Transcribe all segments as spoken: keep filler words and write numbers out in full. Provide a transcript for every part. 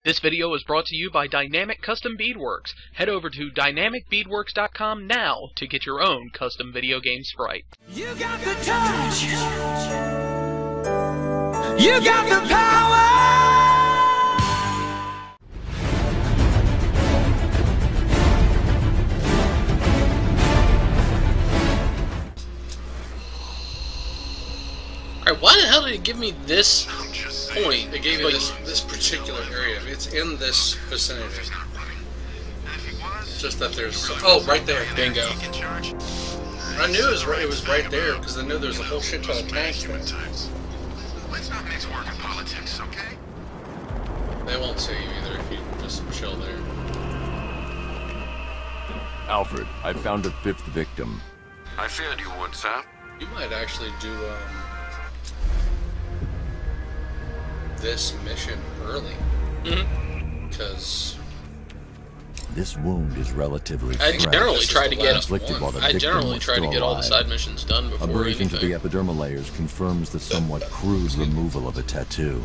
This video is brought to you by Dynamic Custom Beadworks. Head over to dynamic beadworks dot com now to get your own custom video game sprite. You got the touch. You got the power. Alright, why the hell did it give me this point? It gave you Like, this, this particular area. I mean, it's in this vicinity. It's just that there's... Oh, right there. Bingo. I knew it was right, it was right there, because I knew there was a whole shit ton of tanks there. Let's not mix work and politics, okay? They won't see you either if you just chill there. Alfred, I found a fifth victim. I feared you would, sir. You might actually do um, this mission early. Mhm. Because... This wound is relatively I fresh. generally This is try the to get last inflicted while the I victim generally was try to still get all the alive. side missions done before Abrasion to the anything. epidermal layers confirms the somewhat crude removal of a tattoo.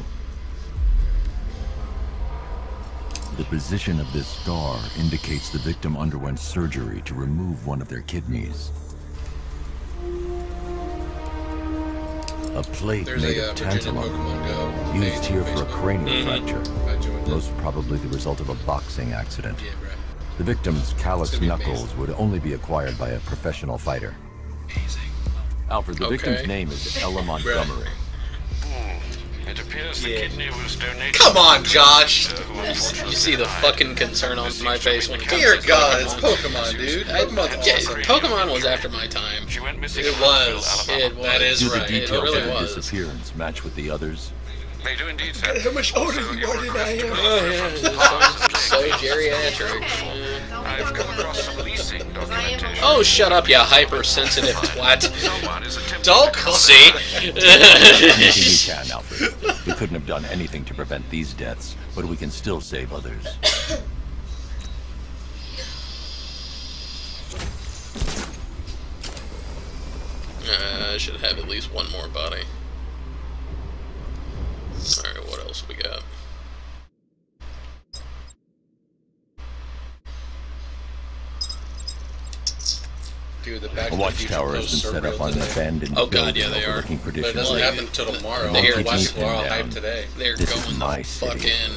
The position of this scar indicates the victim underwent surgery to remove one of their kidneys. A plate There's made a uh, of Virginia tantalum, Pokemon Go used here for a Facebook. cranial Mhm. fracture, I joined it. most probably the result of a boxing accident. Yeah, right. The victim's calloused It's gonna be knuckles amazing. would only be acquired by a professional fighter. Alfred, the Okay. victim's name is Ella Montgomery. It appears the kidney was donated. Come on, Josh! You see the fucking concern on my face when it comes Dear to God, it's Pokemon. Pokemon, dude. I- Pokemon's yeah, awesome. Pokemon was after my time. She went missing It in was. Huntsville, Alabama. It was. That is Do the right. details It really of the was. disappearance match with the others? They do indeed, sir. How much older Also, you your are than I request am? to Oh yeah, so, so geriatric. Yeah. I've come across some leasing documentation. Oh, shut up, you hypersensitive twat. Someone is attempting Don't to call See? Anything we can, Alfred. We couldn't have done anything to prevent these deaths, but we can still save others. Uh, I should have at least one more body. Alright, what else we got? Dude, the Back A to the Future watchtower has posts been are set real up on an today. abandoned Oh, God, building yeah, they are. overlooking But it traditional. doesn't Like, happen until tomorrow. they are- West we're all down. hyped today. They're This is going my the city. fuck in.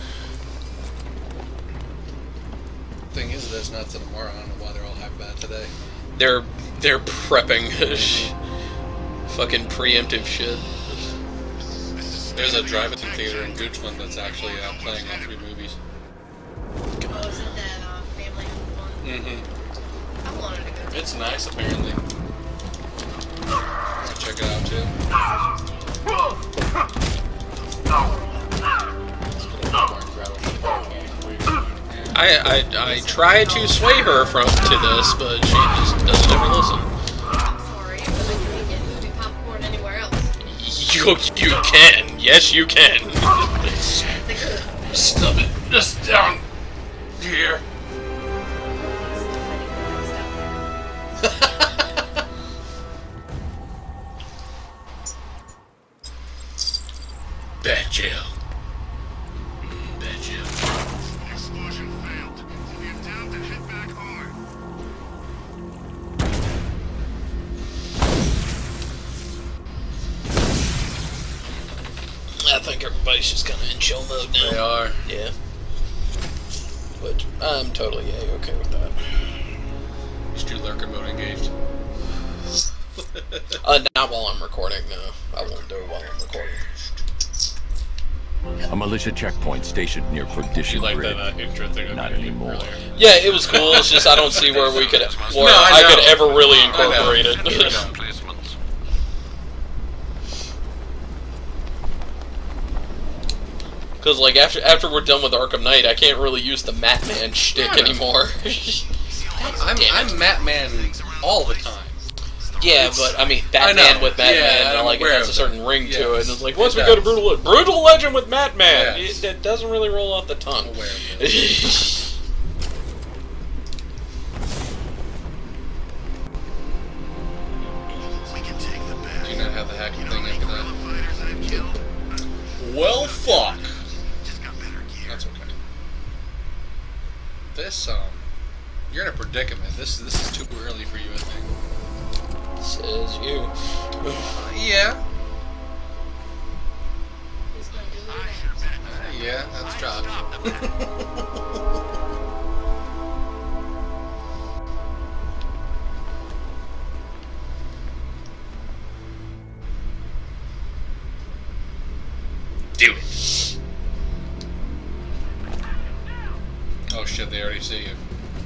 Thing is, that's not till tomorrow. I don't know why they're all hyped about it today. They're they're prepping fucking preemptive shit. There's a drive-in theater in Goochland that's actually uh, playing all three movies. Oh, isn't that uh, family one? Mm-hmm. I wanted to go. It's nice, apparently. I'll check it out, too. I, I I try to sway her from to this, but she just doesn't ever listen. I'm sorry, but I couldn't get movie popcorn anywhere else. You you can, yes you can. Stop it. Just down here. Bad jail. Bad jail. Explosion failed. We have time to head back home. I think everybody's just kind of in chill mode now. They are. Yeah. But I'm totally yeah, okay with that. Is your lurker mode engaged? Uh, not while I'm recording, no. I won't do it while I'm recording. A militia checkpoint stationed near Perdition You like Bridge. that uh, intro thing? Not anymore. Yeah, it was cool, it's just I don't see where we could, where No, I I, know. could ever really I know. incorporate I know. it. Placements. Because, like, after after we're done with Arkham Knight, I can't really use the Matman shtick Yeah. anymore. I'm, Damn it. I'm Matman all the time. Yeah, It's- but I mean, I Batman know. with Batman, Yeah, I'm like it aware has a of certain ring to it. Yes. And it's like once It we go to does. Brutal Brutal Legend with Batman, Yes. it, it doesn't really roll off the tongue. I'm aware of it. We can take the bad. Do you not have the hacking thing after that? Fighters I've killed. Well, fuck. Just got better gear. That's okay. this, um, you're in a predicament. This, this is too early for you, I think. Says you. Uh, yeah. He's gonna do I it. should bet. Uh, yeah, that's Josh. Stop the man. Do it. Oh shit, they already see you.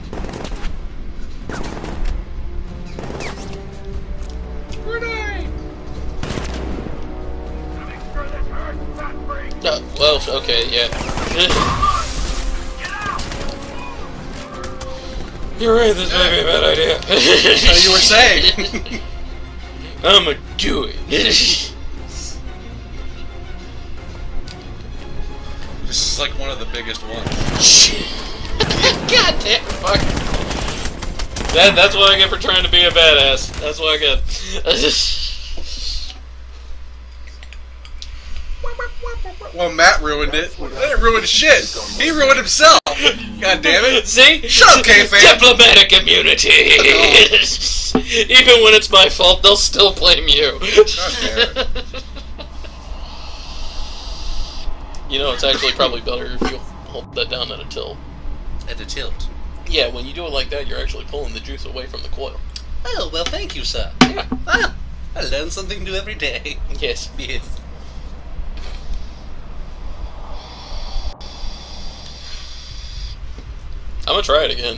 Grenade! Uh, well, okay, yeah. You're right, this might be a bad idea. That's what you were saying. I'ma do it. This is like one of the biggest ones. God damn, fuck. That, that's what I get for trying to be a badass. That's what I get. Well, Matt ruined it. I didn't ruin shit. He ruined himself. God damn it. See? Shut up, K-Fan. Diplomatic immunity. Even when it's my fault, they'll still blame you. God damn it. You know, it's actually probably better if you hold that down at a tilt. At the tilt. Yeah, when you do it like that, you're actually pulling the juice away from the coil. Oh, well, thank you, sir. Yeah. Ah, I learn something new every day. Yes. Yes. I'm gonna try it again.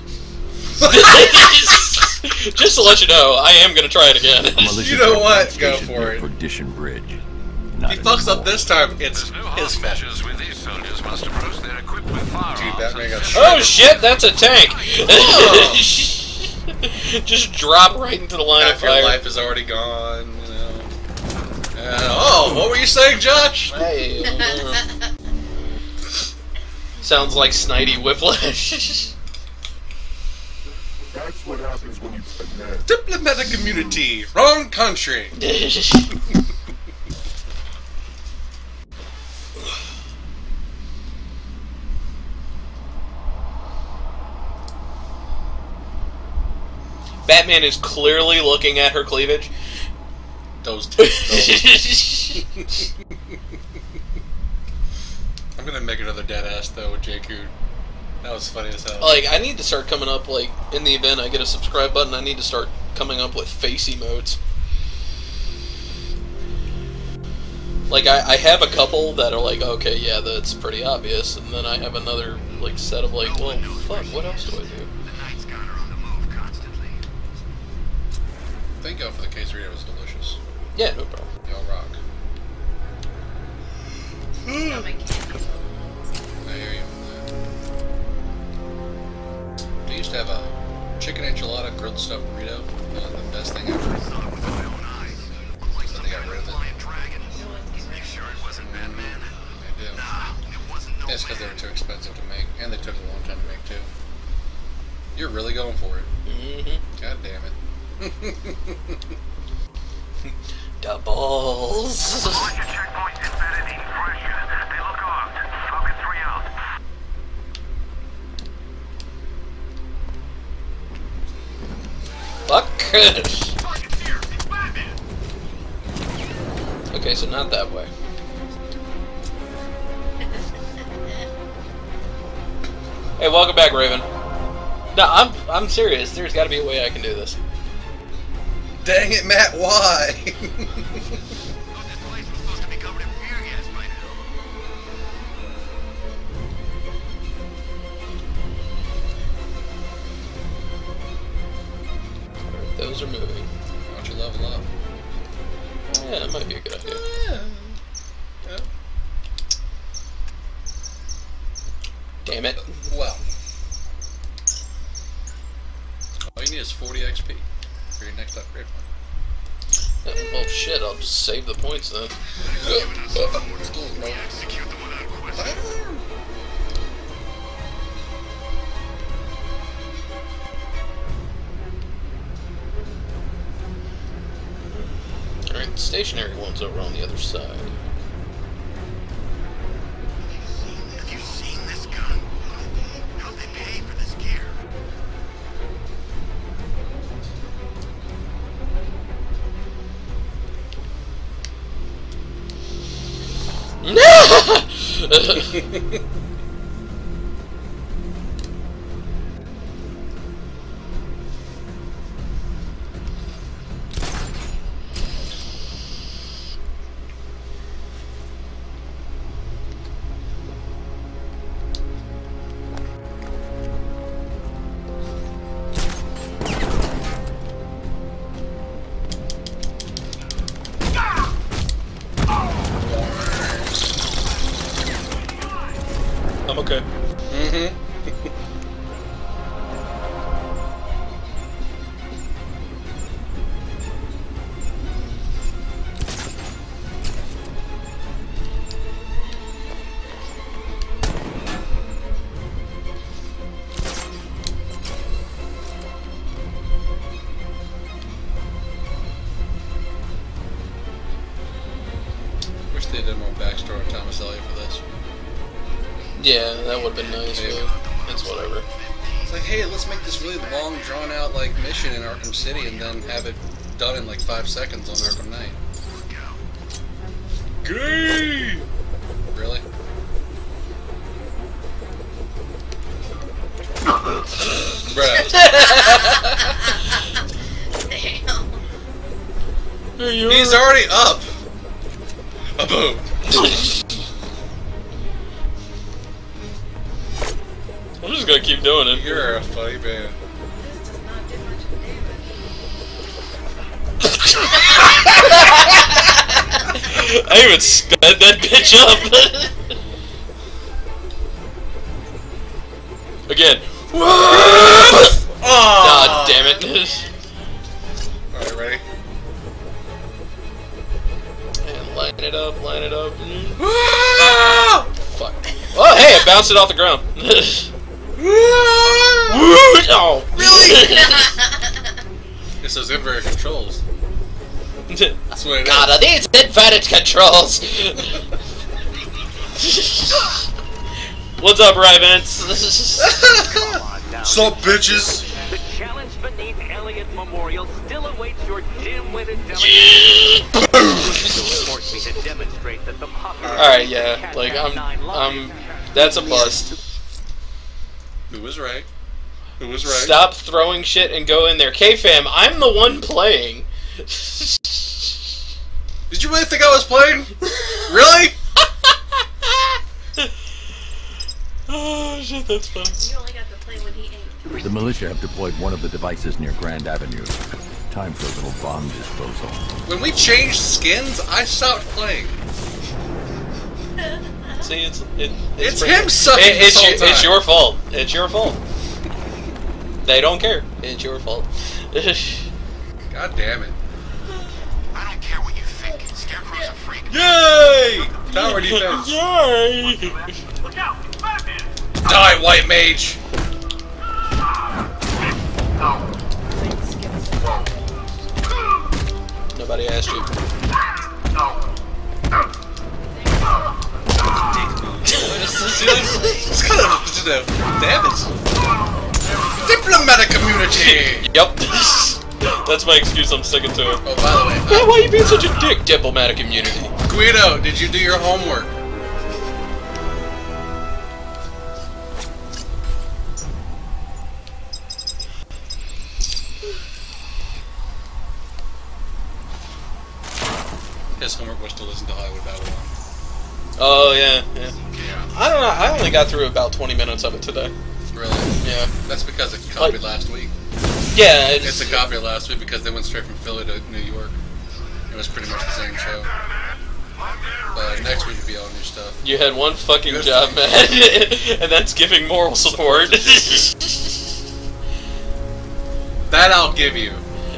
Just to let you know, I am gonna try it again. You know what? Go for it. Perdition Bridge. If Not he fucks up anymore. this time, it's There's no his half fault. measures with these soldiers, Master Bruce. They're equipped with firearms. Dude, Batman got and- shot. Oh shit, that's a tank! Oh. Just drop right into the line Half of your fire. life is already gone, you know. And, oh, what were you saying, Josh? Hey, uh, sounds like Snidey Whiplash. That's what happens when you connect. Diplomatic immunity. Wrong country. Batman is clearly looking at her cleavage. Those tits, though. I'm gonna make another dead ass though with Jkun. That was funny as hell. Like, I need to start coming up, like, in the event I get a subscribe button, I need to start coming up with face emotes. Like, I, I have a couple that are like, okay, yeah, that's pretty obvious, and then I have another, like, set of like, well, fuck, what else do I do? The Night's got her on the move constantly. Thank you for the quesadilla. It was delicious. Yeah, no problem. Y'all rock. Stomach candy. I hear you. They used to have a chicken enchilada grilled stuffed burrito. That was the best thing ever. I saw it with my own eyes. Looked like So some they got kind rid of of it. flying dragon. No one's getting Make sure it wasn't Batman. They do. Nah, it wasn't no It's because they man. were too expensive to make, and they took a long time to make too. You're really going for it. Mm-hmm. God damn it. Doubles. Bunch of checkpoints embedded in pressure. They look armed. Falcon three out. Fuck. Target's here. It's Batman. Okay, so not that way. Hey, welcome back, Raven. No, I'm I'm serious. There's got to be a way I can do this. Dang it, Matt, why? Thought this place was supposed to be covered in beer gas by now. Alright, those are moving. Why don't you level up? Yeah, that might be a good idea. Yeah. Yeah. Damn it. Well. All you need is forty X P for your next upgrade point. Uh, well, shit, I'll just save the points then. Giving us some orders. We execute them without question. Alright, the stationary one's over on the other side. Have you seen this gun? How'd they pay for this gear? I'm okay. Mm-hmm. Wish they did more backstory on Thomas Elliott for this. Yeah, that would have been nice, Yeah. but it's whatever. It's like, hey, let's make this really long, drawn-out like mission in Arkham City, and then have it done in like five seconds on Arkham Knight. Gay. Really? Bruh. Damn. He's already up. A boom. I'm just gonna keep doing it. You're a funny man. This does not do much damage. I even sped that bitch up. Again. Oh. God damn it. Alright, ready? And line it up, line it up. Fuck. Oh, hey, it bounced it off the ground. Oh, Really? It's those inverted controls. That's what it God, are these inverted controls? What's up, Ryvance? Sup, bitches? The challenge beneath Elliott Memorial still awaits your dim-witted delegate. Force me to demonstrate that the popular Alright, yeah, like, I'm, I'm, that's a bust. Who was right? Who was right? Stop throwing shit and go in there. K-Fam, I'm the one playing. Did you really think I was playing? Really? Oh shit, that's funny. You only got to play when he ate. The militia have deployed one of the devices near Grand Avenue. Time for a little bomb disposal. When we changed skins, I stopped playing. See, it's it, It's pretty- him sucking it, this it's, whole your, time. it's your fault. It's your fault. They don't care. It's your fault. God damn it. I don't care what you think. Scarecrow's a freak. Yay! Tower defense. Yay! Look out! Batman! Die, white mage! Nobody asked you. It's kind of, you know, damn it. Diplomatic immunity! Yep. That's my excuse. I'm sticking to it. Oh, by the way, Yeah, why are you being such a dick? Diplomatic immunity. Guido, did you do your homework? His homework was to listen to Hollywood Babylon. Oh yeah, yeah. Yeah. I don't know. I only got through about twenty minutes of it today. Really? Yeah. That's because it copied Like- last week. Yeah, it's, It's a copy of last week because they went straight from Philly to New York. It was pretty much the same show. But next week will be all new stuff. you had one fucking Good. job, man, and that's giving moral support. That I'll give you.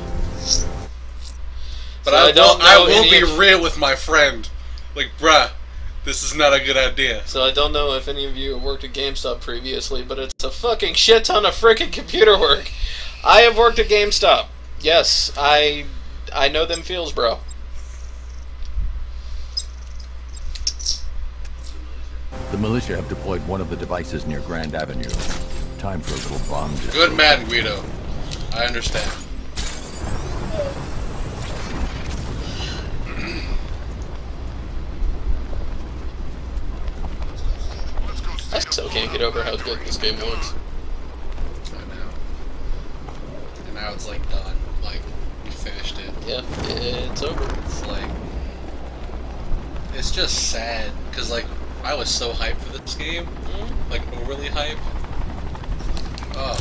But So I, I don't will, I know will any be of- real with my friend. Like, bruh, this is not a good idea. So I don't know if any of you have worked at GameStop previously, but it's a fucking shit ton of freaking computer work. I have worked at GameStop. Yes, I I know them feels, bro. The militia have deployed one of the devices near Grand Avenue. Time for a little bomb disposal. Good man, Guido. I understand. I still can't get over how good this game looks. I know. And now it's like done. Like, we finished it. Yeah, it's over. It's like... It's just sad, because like, I was so hyped for this game. Mm-hmm. Like, overly hyped. Oh.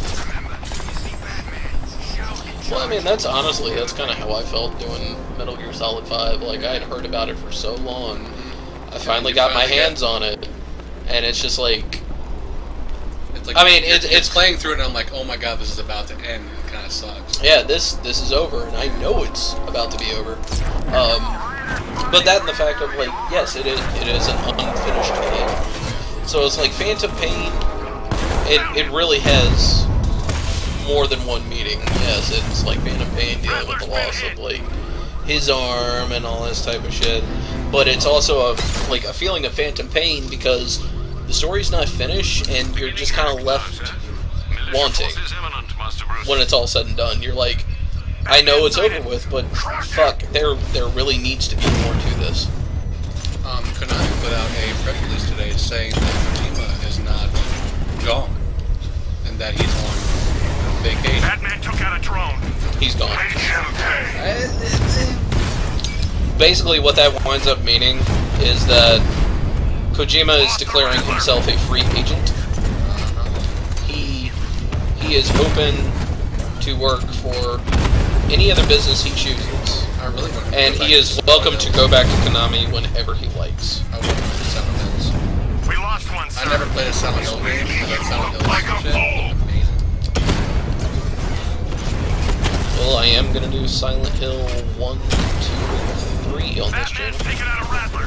Well, I mean, that's honestly, that's kind of how I felt doing Metal Gear Solid five. Like, I had heard about it for so long. I finally got my hands on it, and it's just like... It's like I mean, it's, it, it's playing through it, and I'm like, oh my god, this is about to end. It kind of sucks. Yeah, this this is over, and I know it's about to be over. Um, but that and the fact of, like, yes, it is, it is an unfinished game. So it's like Phantom Pain, it, it really has more than one meaning. Yes, it's like Phantom Pain dealing with the loss of, like, his arm and all this type of shit. But it's also a like a feeling of Phantom Pain because the story's not finished and you're just kind of left wanting when it's all said and done. You're like, I know it's over with, but fuck, there there really needs to be more to this. Um, Konami put out a press release today saying that Kojima is not gone and that he's on vacation. That man took out a drone. He's gone. Basically, what that winds up meaning is that Kojima is declaring himself a free agent. He he is open to work for any other business he chooses, I really want to and he is welcome to go back to Konami whenever he likes. I want to play Silent Hills. We lost one, sir. I never played a Silent Hill game, but that Silent Hill Like a shit fool. looked amazing. Well, I am gonna do Silent Hill one, two, three on this channel. Taking out a rattler.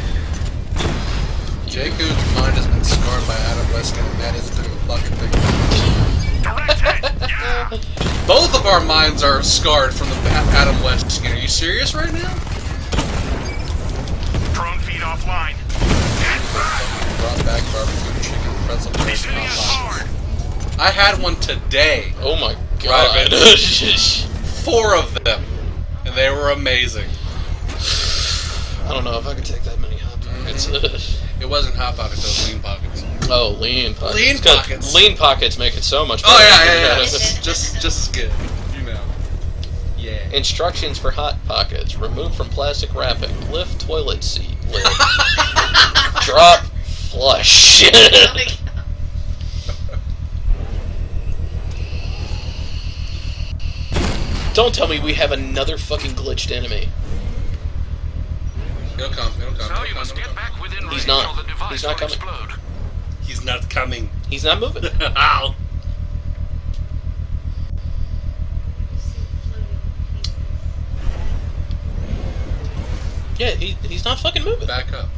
Jkun's mind has been scarred by Adam West, and that is the fucking thing. Direct hit. Yeah. Both of our minds are scarred from the Adam West skin. Are you serious right now? Drone feed offline. Brought back barbecue chicken pretzel He's hitting us hard. I had one today. Oh my god. Four of them. And they were amazing. I don't know if I could take that many hot pockets. It wasn't Hot Pockets, it was Lean Pockets. Oh, lean pockets. Lean pockets. Lean pockets make it so much better. Oh yeah, yeah, yeah. just, just as good. You know. Yeah. Instructions for hot pockets. Remove from plastic wrapping. Lift toilet seat lid. Drop flush. Don't tell me we have another fucking glitched enemy. He'll come, he'll come. So you must get back within range He's not. or the device He's not will coming. explode. He's not coming. He's not moving. Ow. Yeah, he, he's not fucking moving. Back up.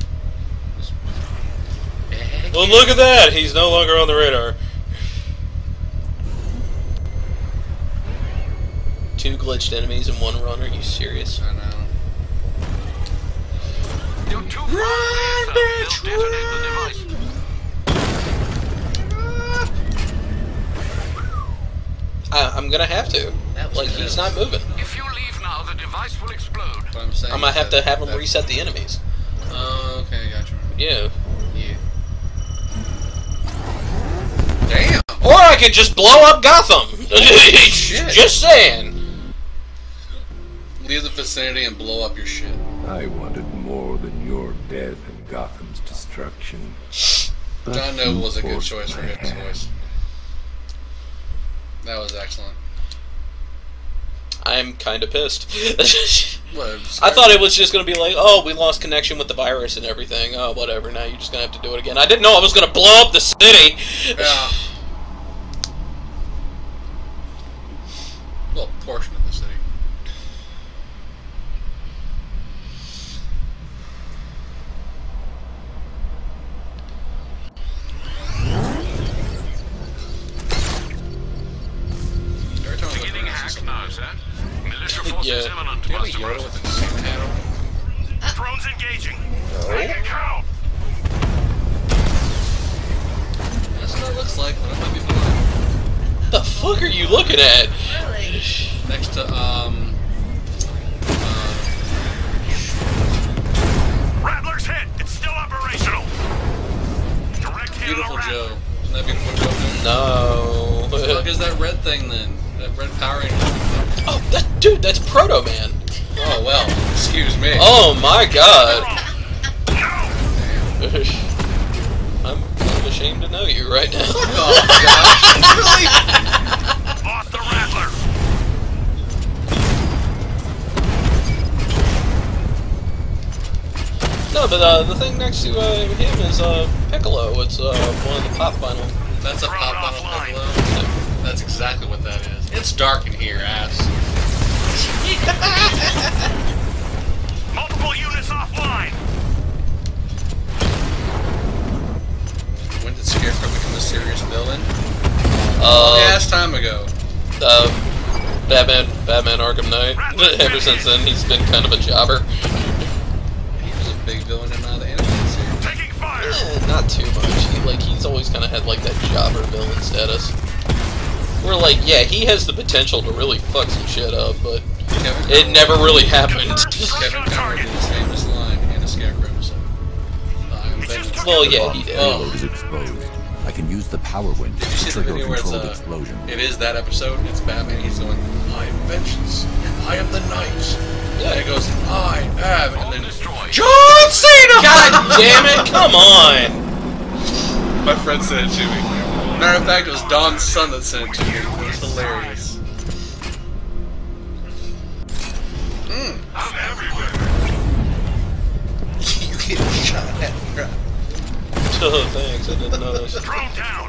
Back Well, look at that. He's no longer on the radar. Two glitched enemies and one runner. Are you serious? I know. You're too far away, son. bitch, They'll detonate the device. I, I'm gonna have to. Like, he's not moving. If you leave now, the device will explode. What I'm saying I'm gonna is have to that- have him that- reset the enemies. Oh, okay, gotcha. Yeah. Yeah. Damn! Or I could just blow up Gotham. Shit. Just saying. Leave the vicinity and blow up your shit. I wanted more than your death and Gotham's destruction. But John you Noble was a good forced choice for my his hand. voice. That was excellent. I'm kind of pissed. What, I thought it was just going to be like, oh, we lost connection with the virus and everything. Oh, whatever. Now you're just going to have to do it again. I didn't know I was going to blow up the city. Yeah. Well, portion of the city. Every time I look Beginning around, I see hack something now, new. sir. Militia forces Yeah. imminent. Do you have a Master Yoda Bruce. with an insane hat on? Drones engaging. Make it count. That's what it looks like, but it might be blind. What the fuck are you looking at? Really? Next to, um... Uh, Rattler's hit. It's still operational. Direct hit Beautiful Joe. Isn't that Beautiful Joe? No. What the fuck is that red thing then? That red Power Ranger? Oh, that dude, that's Proto Man. Oh well, excuse me. Oh my God. I'm, I'm ashamed to know you right now. Oh gosh, really? Lost the Rattler. No, but uh, the thing next to uh, him is uh, Piccolo. It's uh, one of the pop vinyl. That's a pop vinyl Piccolo. That's exactly what that is. It's dark in here, ass. Multiple units offline. When did Scarecrow become a serious villain? Uh, yeah, it's time ago. Uh, Batman, Batman Arkham Knight. Ever since then, he's been kind of a jobber. He was a big villain in uh, the animated series. Taking fire. Eh, not too much. He, like, he's always kind of had like that jobber villain status. We're like, yeah, he has the potential to really fuck some shit up, but Kevin it never really happened. Kevin Conroy did his famous line in a Scarecrow episode. I'm vengeance. Well, yeah, he did. Payload is exposed. I can use the power winch Did you to see the trigger a video where it's controlled uh, explosion. it is that episode? It's Batman. He's going, I am vengeance. I am the knight. Yeah, he goes, I am, and then John Cena. God damn it! Come on. My friend sent it to me. Matter of fact, it was Don's son that sent it to me. It was hilarious. Mm. I'm everywhere. You get shot at, bro. Oh, thanks. I didn't notice. Drone down.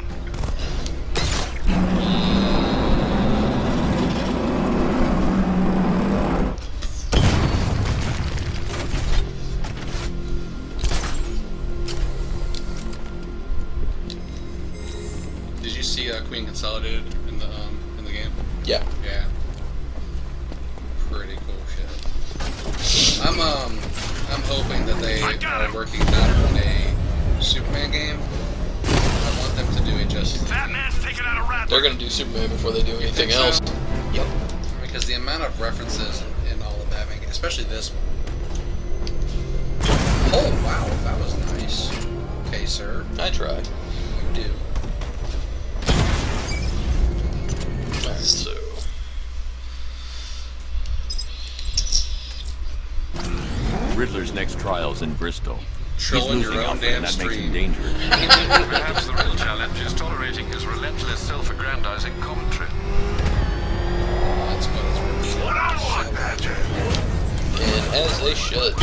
Did you see uh, Queen Consolidated in the um in the game? Yeah. Yeah. Pretty cool shit. I'm um I'm hoping that they are working not on a Superman game. I want them to do it just Batman's taking out a Rattler. They're gonna do Superman before they do anything so? else. Yep. because the amount of references in, in all the Batman games, especially this one. Oh wow, that was nice. Okay, sir. I try. You do. Alright, so. Riddler's next trial's in Bristol. Trolling your own damn that makes him stream. dangerous. Perhaps the real challenge is tolerating his relentless self-aggrandizing commentary. That's what it's really What I want, Badger. And as they should.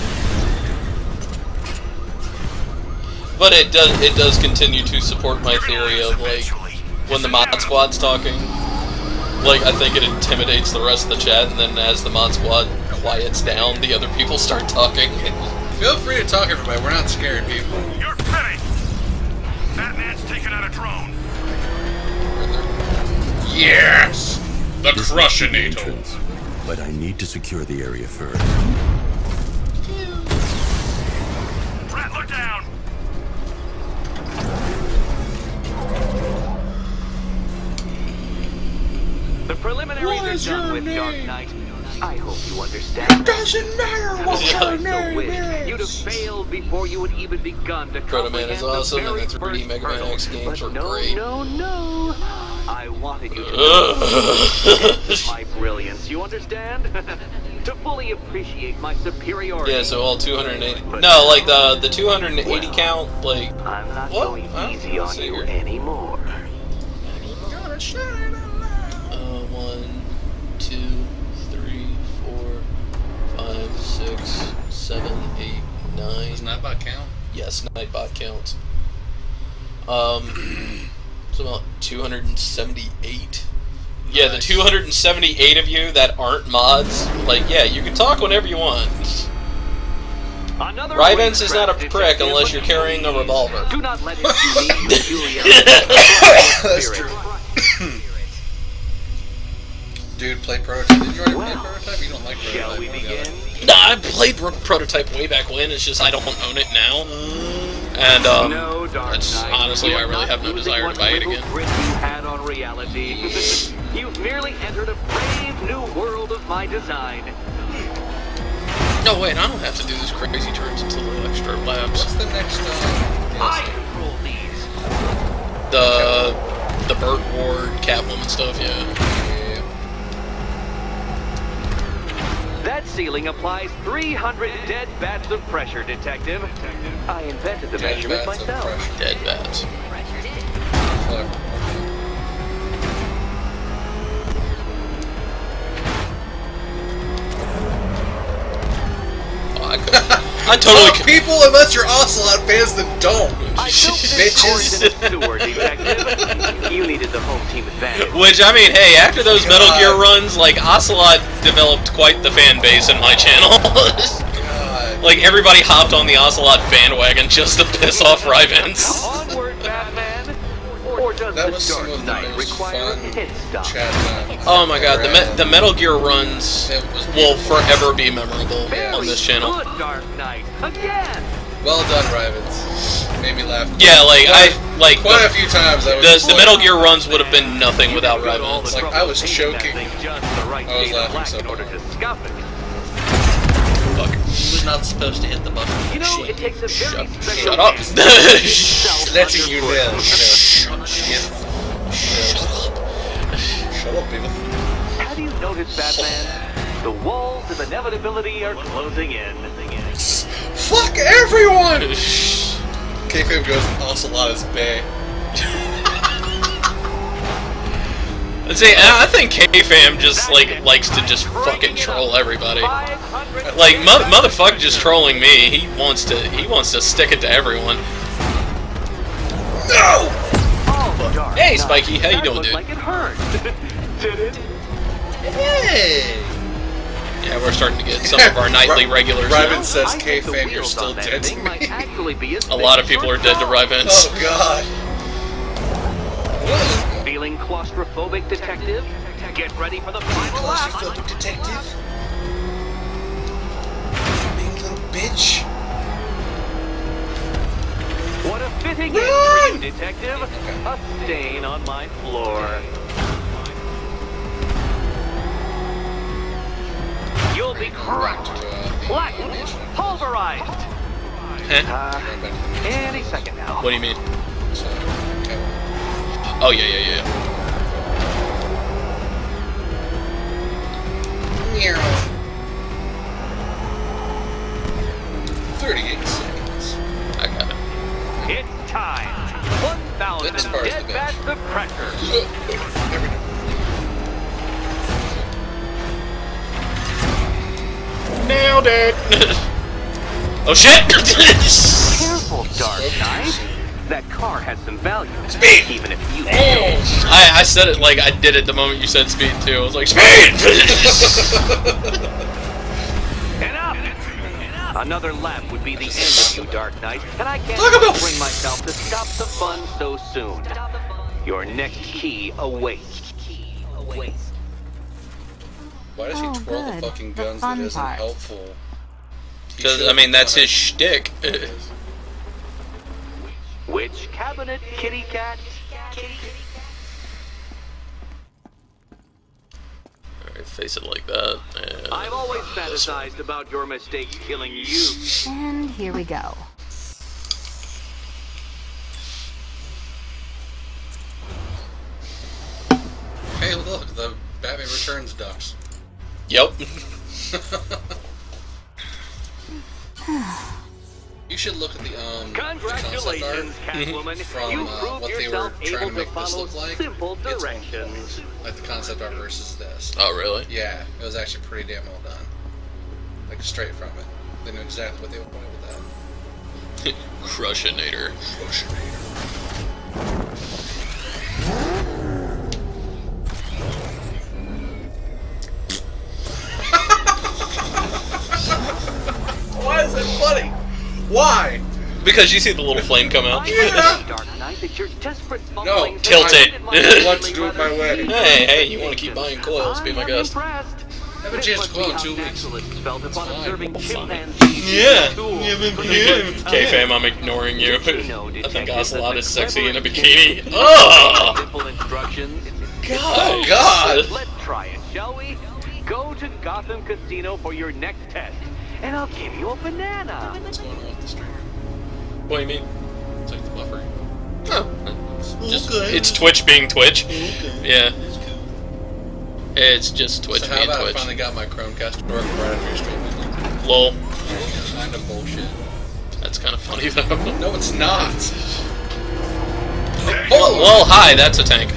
But it does it does continue to support my theory of like when the mod squad's talking, like I think it intimidates the rest of the chat, and then as the mod squad quiets down, the other people start talking. Feel free to talk, everybody. We're not scared people. You're finished. Batman's taking out a drone. Yes! The This is the Crushinator! entrance, but I need to secure the area first. Rattler down. The preliminaries What are is done your with, name? Dark Knight. I hope you understand. It doesn't matter what Yeah. your name Wish you'd have is! failed before you had even begun to Proto Man is comprehend awesome, the and very the three D first Mega Man hurdle. X games But were no, great. no, no. I wanted you to know my brilliance, you understand? To fully appreciate my superiority. Yeah, so all two hundred eighty. No, like the the two hundred eighty count, like. I'm not What? going Oh, easy let's on see you here. anymore. Uh, one, two, three, four, five, six, seven, eight, nine. Does Nightbot count? Yes, Nightbot counts. Um, it's about two hundred seventy-eight. Yeah, the Nice. two hundred seventy-eight of you that aren't mods, like, yeah, you can talk whenever you want. Another Ryvance is not a witchcraft prick detective, unless you're carrying a revolver. Do not let his unique peculiar That's spirit true. Dude, play Prototype. Did you already play Well, Prototype? You don't like Prototype. Shall we one, begin? guy. Nah, I played Pro- Prototype way back when, it's just I don't own it now. And, um, No, Dark it's, Knight, honestly, you I are really not have no losing desire to what buy it little again. grip you had on reality. You've merely entered a brave new world of my design. No, wait, I don't have to do this crazy turns until the extra labs. What's the next, uh... I D L C? control these. Catwoman stuff, yeah. Yeah. That ceiling applies three hundred dead bats of pressure, Detective. I invented the Dead measurement bats of myself. pressure. Dead bats. Clever. Oh, I could. I totally Oh, could. people, unless you're Ocelot fans, then don't. I built this Bitches. course in a sewer, Detective. You needed the home team advantage. Which, I mean, hey, after those Metal God. Gear runs, like, Ocelot developed quite the fan base in my channel. God. Like, everybody hopped on the Ocelot bandwagon just to piss off Ryvans. Onward, Batman. Or does That the was some Dark of the Knight most require fun a pit stop? chat times Oh my god, the, I've me ever the had. Metal Gear runs It was will beautiful. forever be memorable Very on this channel. good, Dark Knight. Again. Well done, Ryvans. Made me laugh. Yeah, like, I, Quite- like, Quite a the, few times I was the, just the like, Metal Gear runs would have been nothing without You didn't go to all Ryvans. the Like, trouble I was of painting that choking. thing just the right I was shade of laughing black so in order hard. to scuff it. Fuck. He was not supposed to hit the button. You know, it takes a very Shut, special shut up. man to put himself letting you under live. pressure. Shut up. Shut up, people. Have you noticed, Batman? The walls of inevitability are closing in. Fuck everyone! Kayfabe goes, Ocelot is bae. Let's see, I I think K-Fam just, like, likes to just fucking troll everybody. Like, mo motherfucker just trolling me. He wants to, he wants to stick it to everyone. No! Hey, Spikey, how you doing, dude? Like it hurt. Did it? Hey! Yeah, we're starting to get some of our nightly regulars Ryvan now. says, I think the K-Fan, you're wheels still on that dead to thing me. might actually be as A big lot as of people your are dead to thumb. Ryvans. Oh god. Feeling claustrophobic, Detective? Get ready for the final lap. Claustrophobic detective? Big little bitch. What a fitting end for you, Detective. A stain on my floor. You'll be cracked, flattened, pulverized. Huh? Uh, any second now. What do you mean? So, okay. Oh, yeah, yeah, yeah. thirty-eight seconds. I got it. It's time. one thousand This part is dead the bats bitch. of pressure. Every Nailed it! Oh shit! Careful, Dark Knight. That car has some value. Speed! Even if you I, I said it like I did it the moment you said speed too. I was like, speed! Enough! Another lap would be the end of you, Dark Knight, and I can't Talk about- bring myself to stop the fun so soon. Your next key awaits. Why does he Oh, twirl the good. fucking The guns fun that isn't part. helpful? He Because, should've I mean, that's done his shtick. Which cabinet, kitty cat? Alright, face it like that. And I've always fantasized about your mistakes killing you. And here we go. Hey, look, the Batman Returns ducks. Yep. You should look at the um the Congratulations, concept Catwoman. art from You uh, proved what they were yourself trying to able to make this follow look like. simple It's on directions. point. Like the concept art versus this. Oh, really? Yeah, it was actually pretty damn well done. Like straight from it. They knew exactly what they wanted with that. Crushinator. Why is that funny? Why? Because you see the little flame come out. I know, Dark Knight, that your desperate fumblings tilt have it. created my Want to do it my way. Hey, hey, you want to keep buying coils, be my I'm guest. impressed. Haven't This changed must the coil be in how two weeks. naturalists felt upon fine. observing Fine. chimpanzees Yeah. use tools for the K-Fam, I'm ignoring you. Did you know, I think Detective, Ocelot that is the sexy in a cleverest bikini. kids Oh! Simple instructions. God! God! Let's try it, shall we? Go to Gotham Casino for your next test, and I'll give you a banana. What's going on with the streamer? What do you mean? It's like the buffer. Oh. Just, Okay. it's Twitch being Twitch. Okay. Yeah. That's cool. It's just Twitch So how being about I Twitch. finally got my Chromecast to work right after your stream? Lol. Kind of bullshit. That's kind of funny though. No, it's not. Oh, well, hi, that's a tank.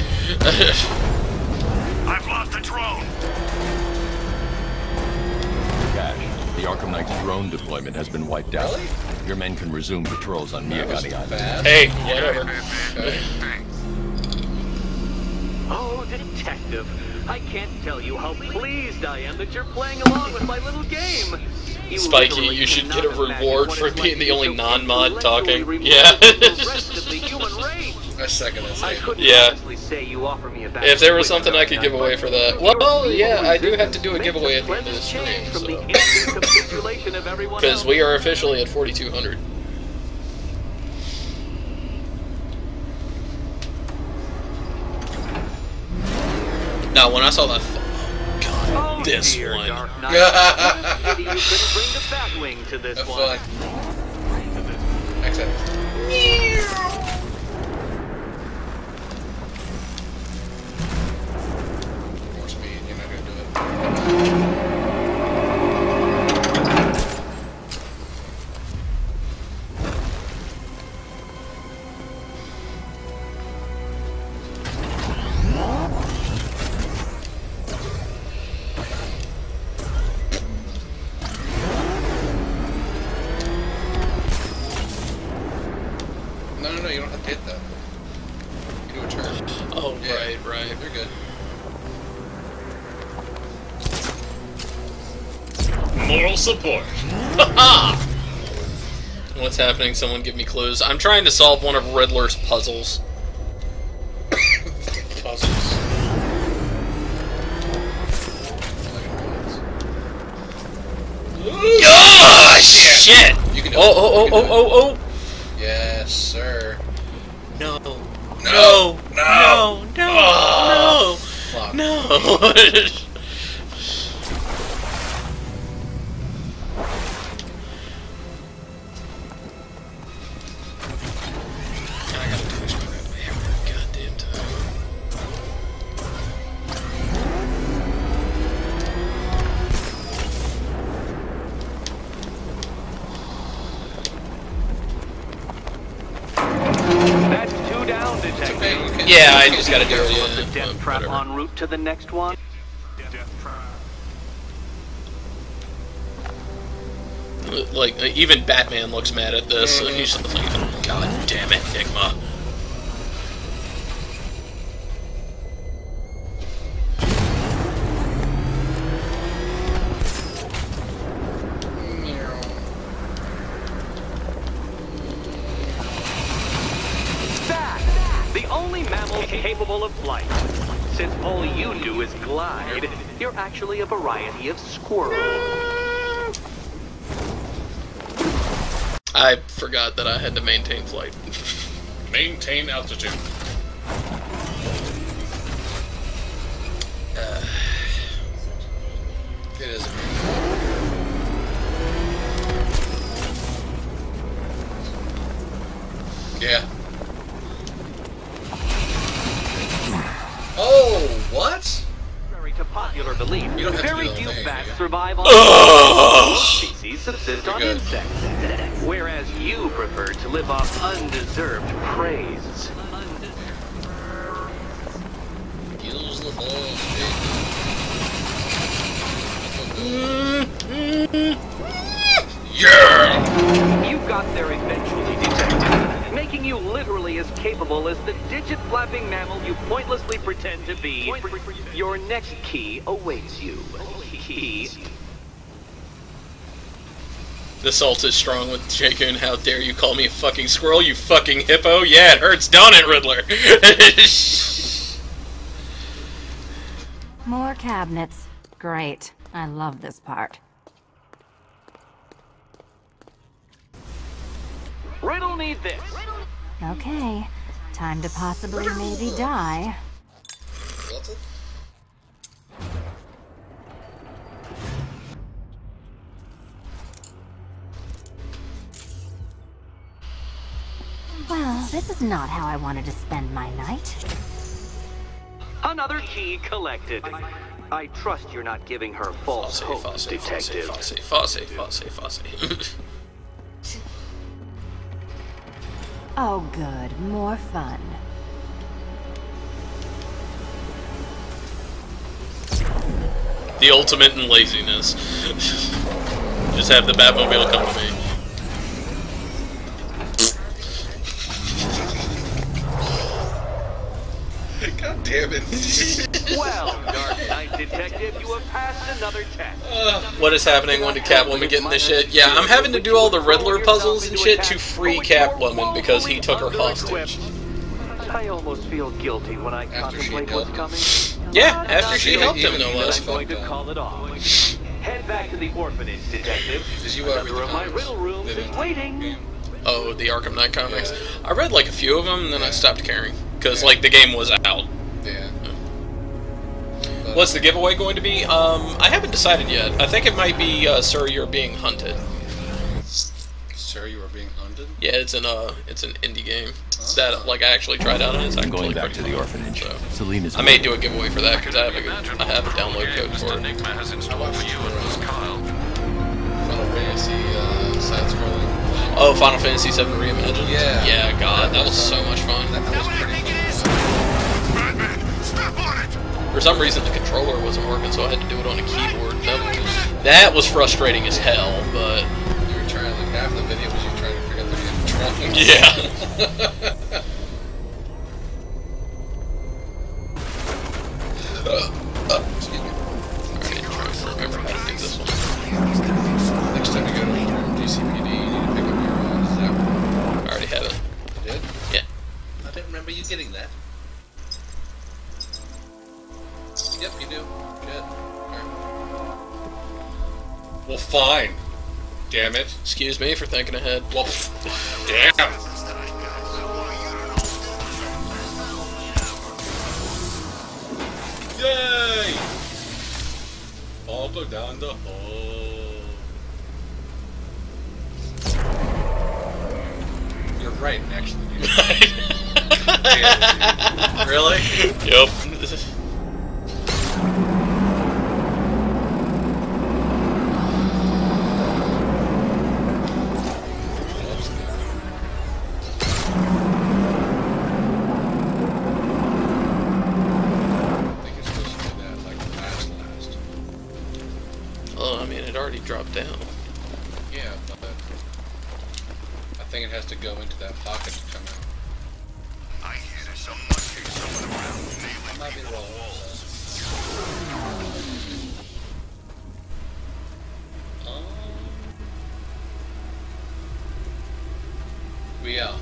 I've lost the drone. Cash, the Arkham Knight's drone deployment has been wiped out. Really? Your men can resume patrols on Miyagani Island. Bad. Hey, whatever. Oh, detective, I can't tell you how pleased I am that you're playing along with my little game. You Spiky, literally you should cannot get a imagine reward what for it's being like the to only be so non-mod talking. intellectually Yeah. removed from the rest of the human race. I second that I statement. couldn't Yeah. honestly say you offer me a back If there was quick something I could enough, give away but for that. your Well, evil yeah, I do have to resistance do a makes giveaway a at the end of the pleasant change stream, from the so. instant capitulation of everyone Because else. we are officially at forty-two hundred. Now, when I saw that, oh god, Oh, this dear, one. Dark Knight. What a pity you couldn't bring the Batwing to this Have one. fun. Excellent. More speed, you're not gonna do it. No, no, no, you don't have to hit that. You do a turn. Oh, Yeah. right, right. You're good. Moral support. Haha! What's happening? Someone give me clues. I'm trying to solve one of Riddler's puzzles. Puzzles. Oh, shit! You can do Oh, it. oh, You oh, can oh, do oh, oh! it. Yes, sir. No. No. No. No. No. Oh, No. fuck. No. I gotta twitch my every goddamn time. That's two down, detective. Okay, you can- Yeah, I just gotta do it. Was the Yeah, death but trap whatever. en route to the next one? Like, even Batman looks mad at this. And he's just like, oh, god damn it, Enigma. That! The only mammal capable of flight. Since all you do is glide, you're actually a variety of squirrel. I forgot that I had to maintain flight. Maintain altitude. Uh, It is. Yeah. Oh, what? Contrary to popular belief, You don't have to very do the few whole thing, bats do you? survive on Ugh. Most species subsist on good. insects, whereas you prefer to live off undeserved praise. Use the balls, Yeah! You got there eventually, detective, making you literally as capable as the digit-flapping mammal you pointlessly pretend to be. Your next key awaits you. Key. This ult is strong with Jkun. How dare you call me a fucking squirrel, you fucking hippo? Yeah, it hurts, don't it, Riddler? More cabinets. Great. I love this part. Riddle need this. Okay. Time to possibly maybe die. What's it? Well, This is not how I wanted to spend my night. Another key collected. I trust you're not giving her false Fosse, hope, Fosse, detective. Fosse, Fosse, Fosse, Fosse, Fosse. Oh good, more fun. The ultimate in laziness. Just have the Batmobile come to me. God damn it. Well, Dark Knight Detective, you have passed another test. Uh, what is happening when did Catwoman get in this shit? Yeah, I'm having to do all the Riddler puzzles and shit to free Catwoman because he took her hostage. I almost feel guilty when I contemplate what's coming. Yeah, after she helped him, no less. I'm going to call it off. Head back to the orphanage, detective. Did you ever Another of my riddle rooms is waiting. Oh, the Arkham Knight comics. I read like a few of them, and then I stopped caring because like the game was out. Yeah. What's the giveaway going to be? Um, I haven't decided yet. I think it might be, uh, Sir, You're Being Hunted. Sir, You Are Being Hunted? Yeah, it's an uh, it's an indie game that like I actually tried out, and it's I'm actually going back pretty to the fun. orphanage. So, Selena's I may do a giveaway for that because I have a I have a download code for it. Enigma has in store for you and Miss Kyle. Final Fantasy uh, side-scrolling. Oh, Final Fantasy seven Reimagined. Yeah. Yeah, God, that was so much fun. That was pretty fun. For some reason, the controller wasn't working, so I had to do it on a keyboard. That was, that was frustrating as hell, but... You were trying, like, half the video was you trying to figure out the controls. Yeah. uh, uh, excuse me. Alright, trying to remember how to do this one. Next time you go to G C P D, you need to pick up your uh, zap. I already have it. You did? Yeah. I didn't remember you getting that. Yep, you do. Good. Alright. Well, fine. Damn it. Excuse me for thinking ahead. Well, damn. Yay! All go down the hole. You're right, actually. Damn, really? Yep. Drop down. Yeah, but I think it has to go into that pocket to come out. I hear there's some monkey someone around. I might be wrong. So. Um, we out.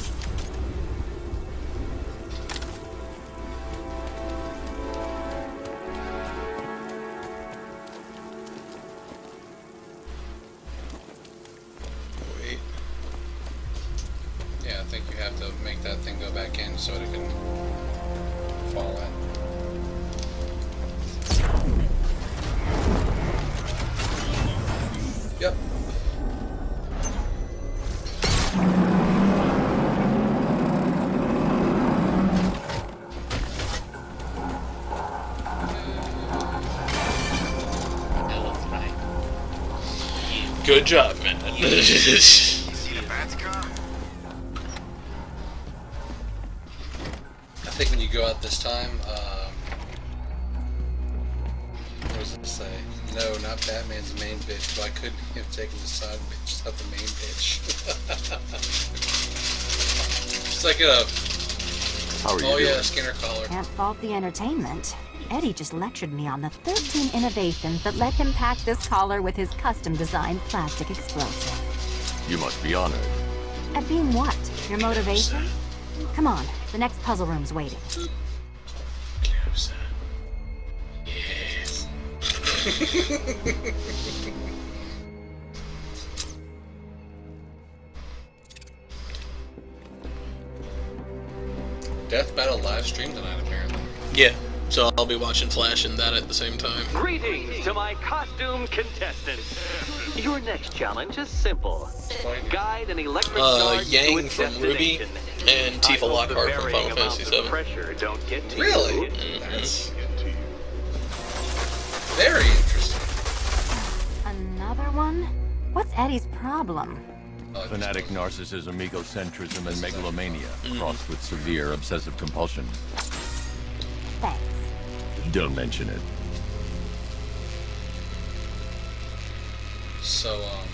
Yeah, I think you have to make that thing go back in so it can fall in. Yep. Good job, man. I think when you go out this time, um, what does it say? No, not Batman's main bitch, but I couldn't have taken the side bitch, not the main bitch. It's like a, How are you oh doing? yeah, Skinner collar. Can't fault the entertainment. Eddie just lectured me on the thirteen innovations that let him pack this collar with his custom-designed plastic explosive. You must be honored. At being what? Your motivation? Come on, the next puzzle room's waiting. Closer. Yes. Death Battle live stream tonight, apparently. Yeah. So I'll be watching Flash and that at the same time. Greetings to my costume contestants. Your next challenge is simple. Guide an electric Uh, charge to Yang its from Ruby destination. and I Tifa hope the Lockhart from varying Final Fantasy amounts of seven. pressure don't get to Really? you. Mm-hmm. That's very interesting. Another one? What's Eddie's problem? Fanatic narcissism, egocentrism, and megalomania, Mm. crossed with severe obsessive compulsion. Thanks. Don't mention it. So, um...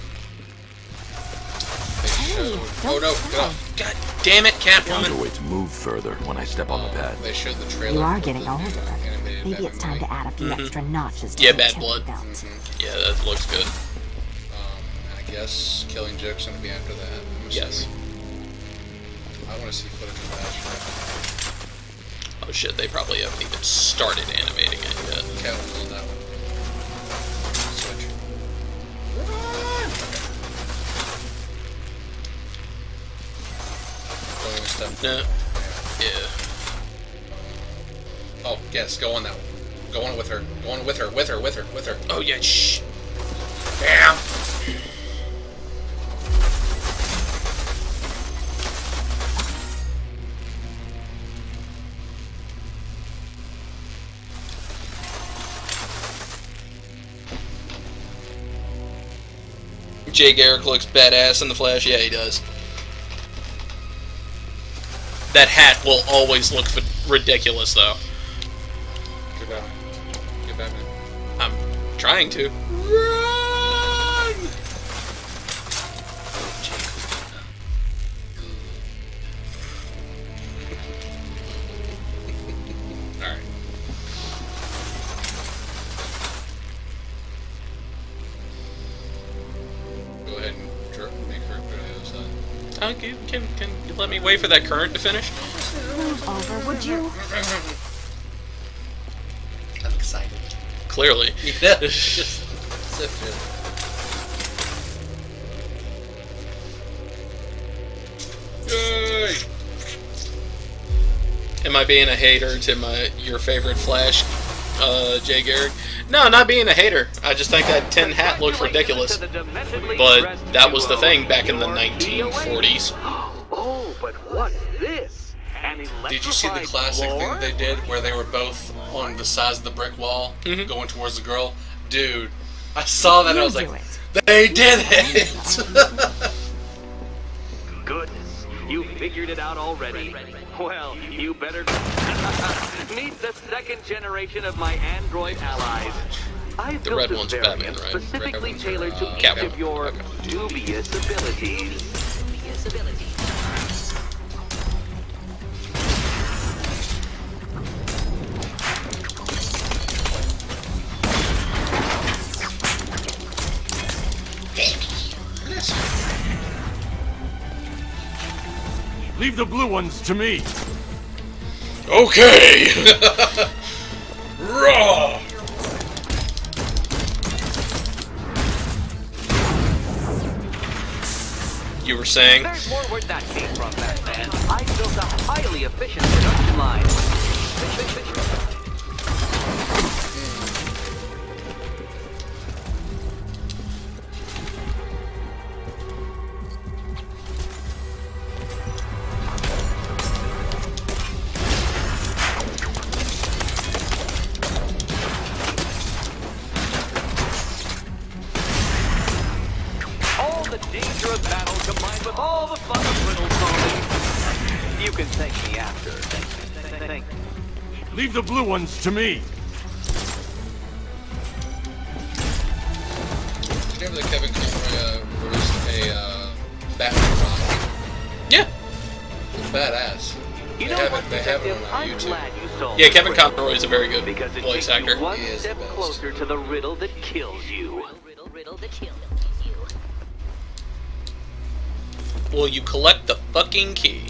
They showed... Hey, Oh, no, don't no. God damn it, Catwoman! Found a way to move further when I step on the pad. They showed the trailer. You are for getting the new older. animated Maybe it's time Batman to add a few Mhm. extra notches to Yeah, your Bad chili Blood. belt. movie. Yeah, that looks good. Um, I guess Killing Joke's gonna be after that. I'm Yes. assuming. I want to see footage of that. Oh shit, they probably haven't even started animating it yet. Catwoman's on that one. Switch. Don't even step. No. Yeah. Oh, yes, go on that one. Go on it with her. Go on it with her, with her, with her, with her. Oh yeah, shh. Bam! Jay Garrick looks badass in the Flash. Yeah, he does. That hat will always look ridiculous, though. Get Batman. Get Batman. I'm trying to. Run! Alright. Go ahead and dr- make her go to the other side. Uh, can, can, can you let me wait for that current to finish? Move over, would you? I'm excited. Clearly. Yeah, just so good. Yay! Am I being a hater to my your favorite Flash, uh, Jay Garrick? No, not being a hater. I just think that tin hat looks ridiculous. But that was the thing back in the nineteen forties. Oh, but what's this? An Did you see the classic thing that they did where they were both on the sides of the brick wall Mhm. going towards the girl? Dude, I saw that and I You was do like, it. they did it! Goodness, you figured it out already. Well, you better meet the second generation of my android allies. I The built red a one's variant Batman, right? specifically Red one's, tailored to uh, each Catwoman. of your Okay. dubious abilities. Leave the blue ones to me. Okay. Raw! You were saying? There's more where that came from, Batman. I built a highly efficient production line. All the danger of battle combined with all the fun of riddle solving. You can thank me after. Thank, thank, thank. Leave the blue ones to me. Remember that Kevin Conroy uh, released a uh, Batman comic? Yeah. It's badass. You They know have what, it, they have it Detective? on uh, I'm YouTube. glad you solved Yeah, the Kevin riddle. Conroy is a very good Because it voice takes actor. you one He is the step best. closer to the riddle that kills you. Will you collect the fucking key?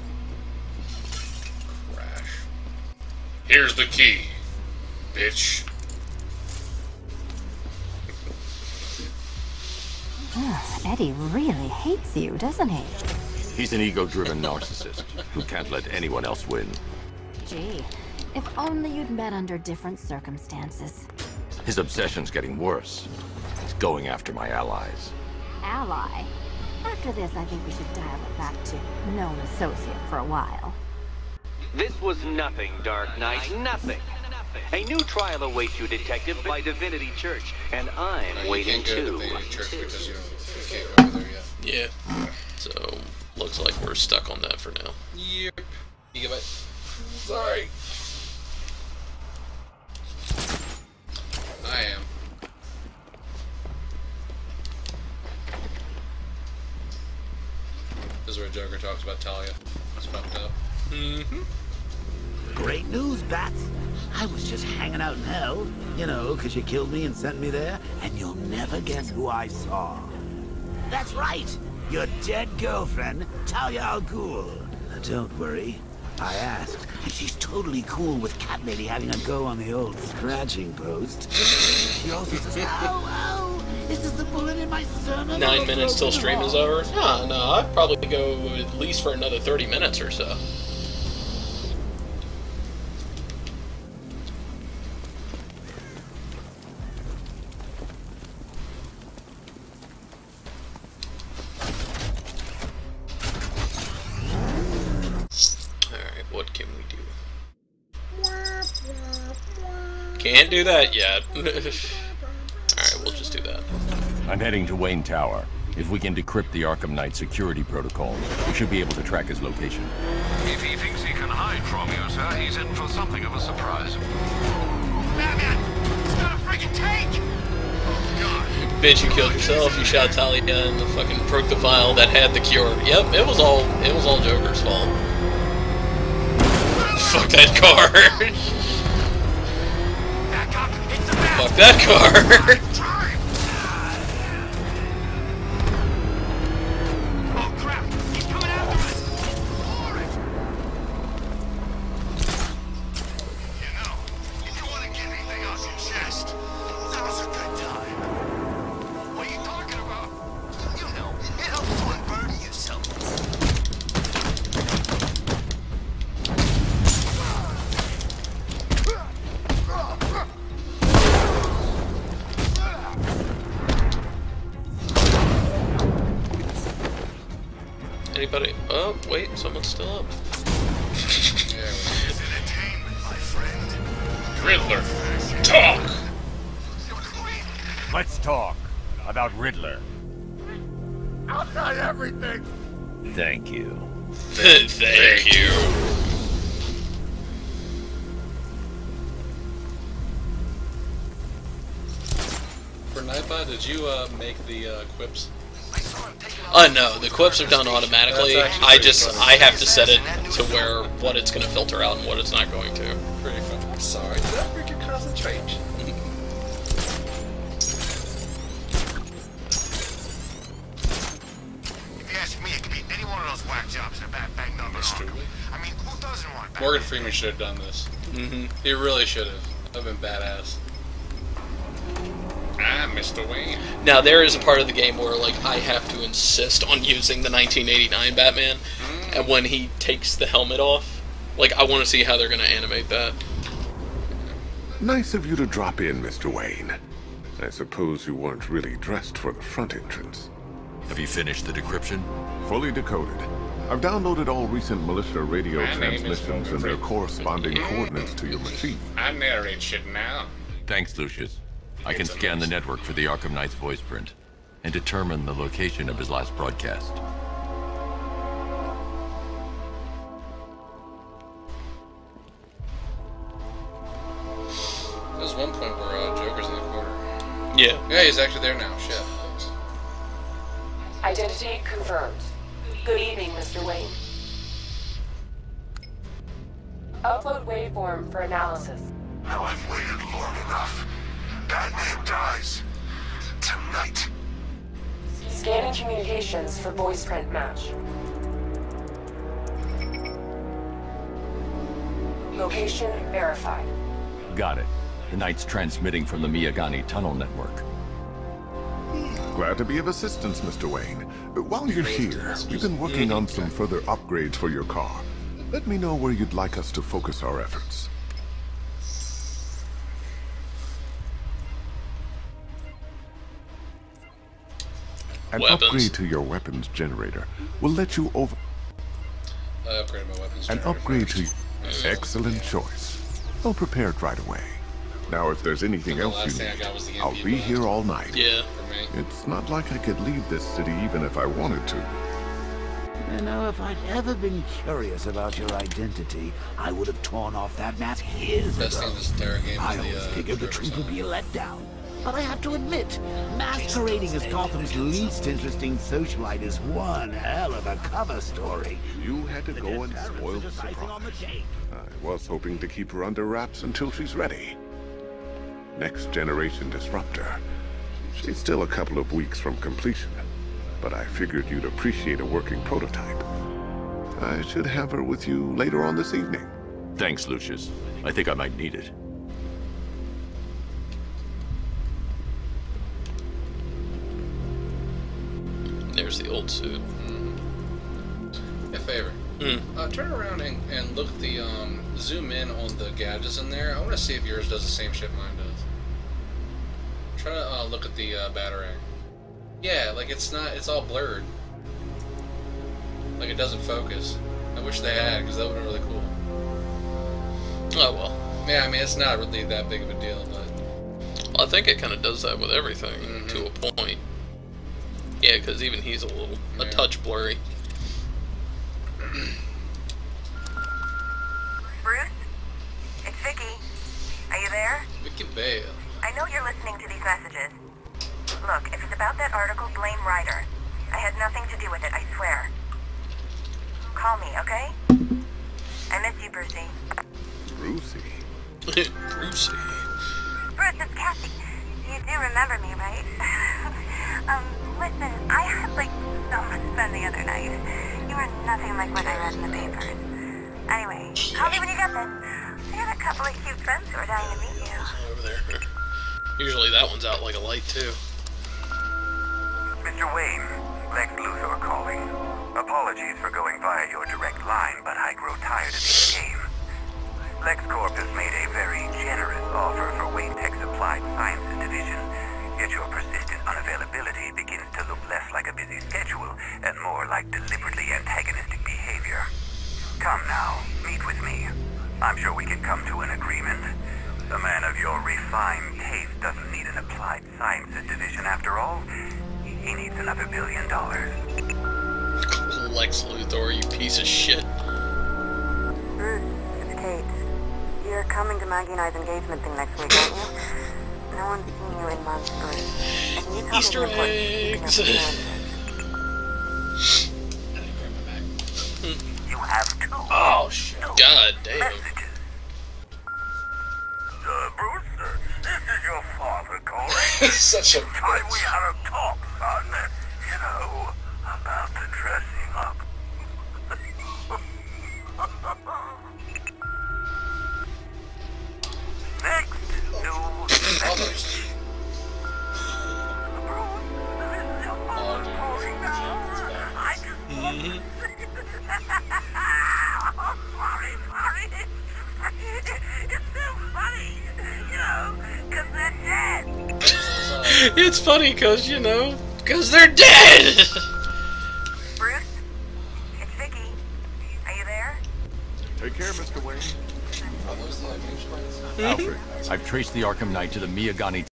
Crash. Here's the key, bitch. Eddie really hates you, doesn't he? He's an ego-driven narcissist who can't let anyone else win. Gee, if only you'd met under different circumstances. His obsession's getting worse. He's going after my allies. Ally? After this, I think we should dial it back to known associate for a while. This was nothing, Dark Knight, nothing. A new trial awaits you, Detective, by Divinity Church, and I'm no, waiting too. too. Divinity Church because you, you can't go over there yet. Yeah. So, looks like we're stuck on that for now. Yep. Gigabyte. Sorry. I am. This is where Joker talks about Talia. It's fucked up. Mm-hmm. Great news, Bats. I was just hanging out in hell, you know, because you killed me and sent me there, and you'll never guess who I saw. That's right, your dead girlfriend, Talia al Ghul. Now, don't worry, I asked, and she's totally cool with Cat Lady having a go on the old scratching post. She also says, ow, ow, is this the bullet in my sermon? Nine minutes till stream is over? No, no, I'd probably go at least for another thirty minutes or so. What can we do? Can't do that yet. Alright, we'll just do that. I'm heading to Wayne Tower. If we can decrypt the Arkham Knight security protocols, we should be able to track his location. If he thinks he can hide from you, sir, he's in for something of a surprise. Batman! It's got a freaking tank! Oh, God. Bitch, you killed yourself. You shot Talia and the fucking broke the vial that had the cure. Yep, it was all it was all Joker's fault. Fuck that car. Back up! It's the bat! Fuck that car. Oh crap! He's coming after us! For it! You know, if you want to get anything off your chest, now's a good time. What are you talking about? You know, it helps to unburden yourself. Anybody? Oh, wait, someone's still up. Riddler, talk! Let's talk about Riddler. I'll tell you everything. Thank you. Thank you. For Nightbot, did you uh, make the uh, quips? Uh, no, the quips are done automatically. I just, I have to set it to where what it's going to filter out and what it's not going to. Pretty fun. I'm sorry, did I break your concentration? If you ask me, it could be any one of those whack jobs in a bad bang number. I mean, who doesn't want Batman? Morgan Freeman should have done this. Mm-hmm. He really should have. That would have been badass. Ah, Mister Wayne. Now, there is a part of the game where, like, I have to insist on using the nineteen eighty-nine Batman, mm. and when he takes the helmet off, like, I want to see how they're going to animate that. Nice of you to drop in, Mister Wayne. I suppose you weren't really dressed for the front entrance. Have you finished the decryption? Fully decoded. I've downloaded all recent militia radio My name is transmissions and their corresponding coordinates to your machine. I narrate shit now. Thanks, Lucius. I can scan the network for the Arkham Knight's voice print and determine the location of his last broadcast. There's one point where uh, Joker's in the corner. Yeah. Yeah, he's actually there now. Shit. Identity confirmed. Good evening, Mister Wayne. Upload waveform for analysis. Now I've waited long enough. Batman dies. Tonight. Scanning communications for voice print match. Location verified. Got it. The Knight's transmitting from the Miyagani tunnel network. Glad to be of assistance, Mister Wayne. While you're here, we've been working on some further upgrades for your car. Let me know where you'd like us to focus our efforts. An Weapons. upgrade to your weapons generator will let you over... I upgraded my weapons An generator upgrade first. to... Excellent choice. Well prepared right away. Now, if there's anything The else last you thing I need, got was the I'll M P be blast. here all night. Yeah. For me. It's not like I could leave this city even if I wanted to. You know, if I'd ever been curious about your identity, I would have torn off that mask years Best ago. thing this entire game I is the, always uh, figured the truth would be a letdown. But I have to admit, masquerading as Gotham's least interesting socialite is one hell of a cover story. You had to go and spoil the surprise. I was hoping to keep her under wraps until she's ready. Next generation disruptor. She's still a couple of weeks from completion, but I figured you'd appreciate a working prototype. I should have her with you later on this evening. Thanks, Lucius. I think I might need it. There's the old suit. A favor. Mm. Uh, turn around and, and look at the, um, zoom in on the gadgets in there. I want to see if yours does the same shit mine does. Try to uh, look at the uh, batarang. Yeah, like it's not, it's all blurred. Like it doesn't focus. I wish they had, because that would have been really cool. Oh well. Yeah, I mean, it's not really that big of a deal, but... Well, I think it kind of does that with everything, Mm-hmm. to a point. Yeah, because even he's a little, a Yeah. touch blurry. Bruce? It's Vicky. Are you there? Vicky Bale. I know you're listening to these messages. Look, if it's about that article, blame Ryder. I had nothing to do with it, I swear. Call me, okay? I miss you, Brucey. Brucey? Brucey. Bruce, it's Cassie. You do remember me, right? um, listen, I had, like, so much fun the other night. You were nothing like what I read in the papers. Anyway, call me when you get this. I got a couple of cute friends who are dying to meet you. Over there. Usually that one's out like a light, too. Mister Wayne, Lex Luthor calling. Apologies for going via your direct line, but I grow tired of this game. LexCorp has made a very generous offer for Wayne Tech's Applied Sciences Division, yet your persistent unavailability begins to look less like a busy schedule and more like deliberately antagonistic behavior. Come now, meet with me. I'm sure we can come to an agreement. A man of your refined taste doesn't need an Applied Sciences Division after all. He needs another billion dollars. Lex Luthor, you piece of shit. Bruce, it's Kate. You're coming to Maggie and I's engagement thing next week, aren't you? No one's seen you in months, Bruce. And you tell Easter me the importance of keeping up with the You have two. Oh, shit. God damn. Messages. Uh, Bruce, uh, this is your father calling. Such a Time bitch. we had a talk, son. You know, about the dressing up. Next, new message. Bruce, this is your father calling now. I just want to Oh, sorry, sorry. It's so funny, you know, because they're dead. It's funny because, you know, because they're dead! Bruce? It's Vicky. Are you there? Take care, Mister Wayne. Are those the Avengers? Alfred, I've traced the Arkham Knight to the Miyagani